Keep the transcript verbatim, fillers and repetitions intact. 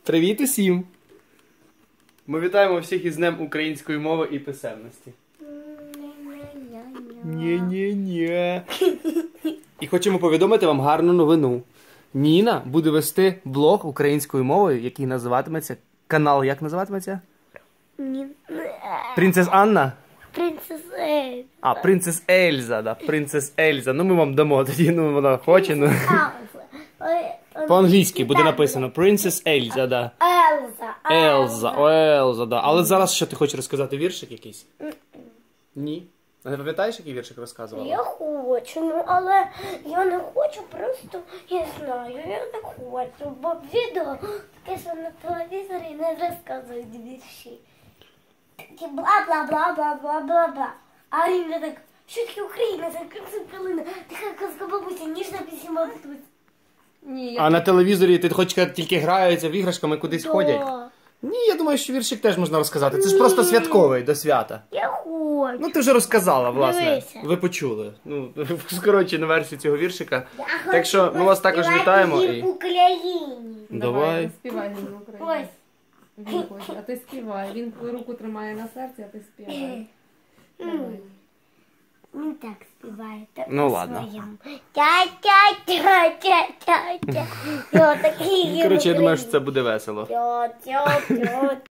Привіт усім! Ми вітаємо всіх із Днем української мови і писемності. Ні-ні-ні. І хочемо повідомити вам гарну новину. Ніна буде вести блог українською мовою, який називатиметься... Канал як називатиметься? Принцес Анна? Принцес Ельза. А, Принцес Ельза, да. Принцес Ельза. Ну ми вам дамо тоді, ну вона хоче, ну... По-англійськи буде написано Принцес Ельза, да. Елза. Елза, о, Елза, да. Але зараз що ти хочеш розказати, віршик якийсь? Ні. А не пам'ятаєш, який віршик розказувала? Я хочу, ну але я не хочу, просто я знаю, я не хочу, бо відео таке, що на телевізорі не розказують вірші. Такі бла-бла-бла-бла-бла-бла-бла. А він так, що таке Україна, це калина, така казка бабуся, ніжна пісіма тут. Ні, я... А на телевізорі ти хочеш сказати, тільки граються в іграшками, кудись Да. ходять? Ні, я думаю, що віршик теж можна розказати. Це ж просто святковий, до свята. Я хочу. Ну, ти вже розказала, власне. Дивися. Ви почули. Ну, скорочену версію цього віршика. Я Так що ми вас також поспівати вітаємо. гімн І... Україні. Давай. Співай гімн України. Ось. Він хоче, а ти співай. Він руку тримає на серці, а ти співай. Давай. Він так співає. Так Ну, ладно. по-своєму. Тя-тя-тя-тя-тя-тя. Я такий гімн Коротше, я думаю, України. що це буде весело. Тя-тя-тя.